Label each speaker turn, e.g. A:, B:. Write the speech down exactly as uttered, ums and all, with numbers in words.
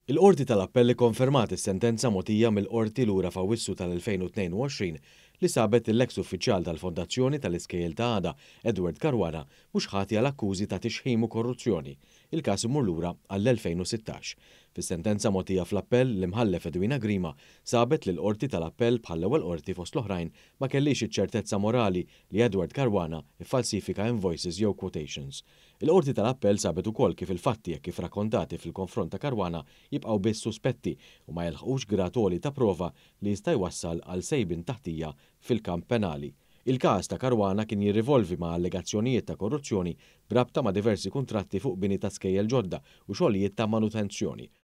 A: Il-Qorti tal-Appell ikkonfermat is-sentenza mogħtija mill-Qorti lura f'Awwissu tal-elfejn u tnejn u għoxrin li sabet li l-eks uffiċjal tal-Fondazzjoni tal-Iskejjel ta' Għada, Edward Caruana, mhux ħati għal akkużi ta' tixħim u korruzzjoni. Il-każ imur lura għall-elfejn u sittax. Fis-sentenza mogħtija fl-appell l-imħallef Edwina Grima sabet li l-Qorti tal-Appell bħall-ewwel qorti fost l-oħrajn ma kellix iċ-ċertezza morali li Edward Caruana iffalsifika invoices jew quotations. Il-Qorti tal-Appell sabet ukoll kif il-fatti jekk kif rakkontati fil-konfront ta' Caruana jibqgħu biss suspetti u ma jelħqux grad għoli ta' prova li jista' jwassal għal sejbin taħtija fil-kamp penali. Il-każ ta' Caruana kien jirrivolvi ma' allegazzjonijiet ta' korruzzjoni brabta ma' diversi kuntratti fuq bini ta' skejjel ġodda u xogħlijiet ta' manutenzjoni.